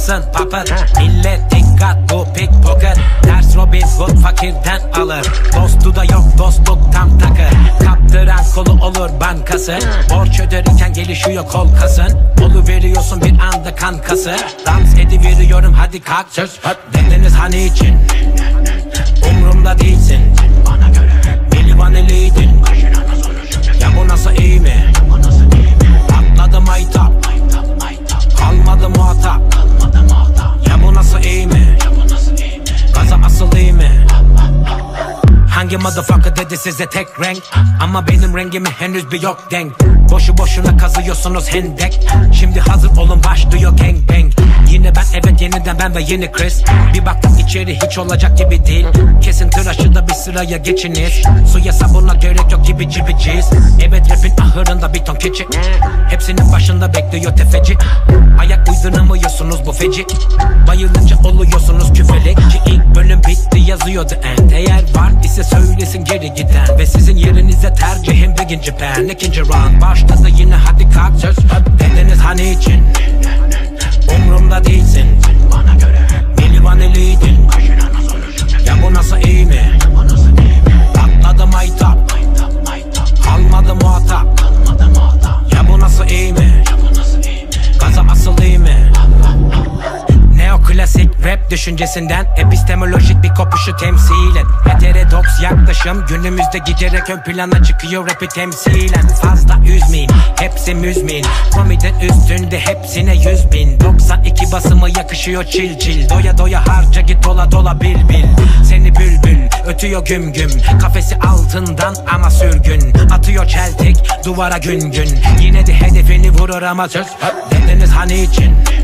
mısın papıt? Millet dikkat, bu pickpocket. Ters Robin Hood fakirden alır. Dostu da yok, dostluk tam takı. Kaptıran kolu olur bankası. Borç öderken gelişiyor kol kasın. Olu veriyorsun bir anda kankası. Dans ediveriyorum hadi kalk söz. Dediniz hani için umrumda değilsin. Bana göre Milvaneliydin. Ya bu nasıl iyi mi? Atladım aytap, kalmadı muhatap. Ya bu nasıl iyi mi? Gaza asıl iyi mi? Hangi motherfucker dedi size tek renk? Ama benim rengime henüz bir yok denk. Boşu boşuna kazıyorsunuz hendek. Şimdi hazır olun başlıyor gangbang. Yine ben evet yeniden ben ve yeni Chris. Bir baktım içeri hiç olacak gibi değil. Kesin tıraşı da bir sıraya geçiniz. Suya sabuna gerek yok gibi cibiciyiz. Evet rapin ahırında bir ton keçi. Hepsinin başında bekliyor tefeci. Ayak uyduramıyorsunuz bu feci. Bayılınca oluyorsunuz küfelekçi. İlk bölüm bitti yazıyordu end. Eğer var ise söylesin geri giden. Ve sizin yerinize tercihim birinci ben. İkinci round başladı yine hadi kalk söz. Dediniz hani için umrumda değilsin. Bana göre Milvaneliydin. Ya bu nasıl iyi mi? Atladım aytap, kalmadı muhatap. Ya bu nasıl iyi mi? Gaza asıl iyi mi? Neoklasik rap düşüncesinden epistemolojik bir kopuşu temsilen. Heterodoks yaklaşım günümüzde giderek ön plana çıkıyor rapi temsilen. Fazla üzmeyin, hepsi müzmin. Komiden üstünde hepsine 100.000. 92 basımı yakışıyor çil çil. Doya doya harca git dola dola bil bil. Seni bülbül ötüyor güm güm. Kafesi altından ama sürgün. Atıyor çeltik duvara gün gün. Yine de hedefini vurur ama söz. Dediniz hani için